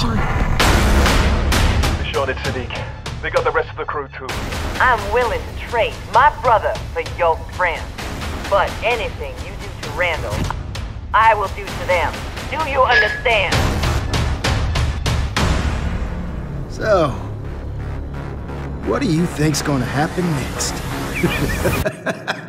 Sorry. Be sure it's Sadiq. They got the rest of the crew too. I'm willing to trade my brother for your friend. But anything you do to Randall, I will do to them. Do you understand? So, what do you think's gonna happen next?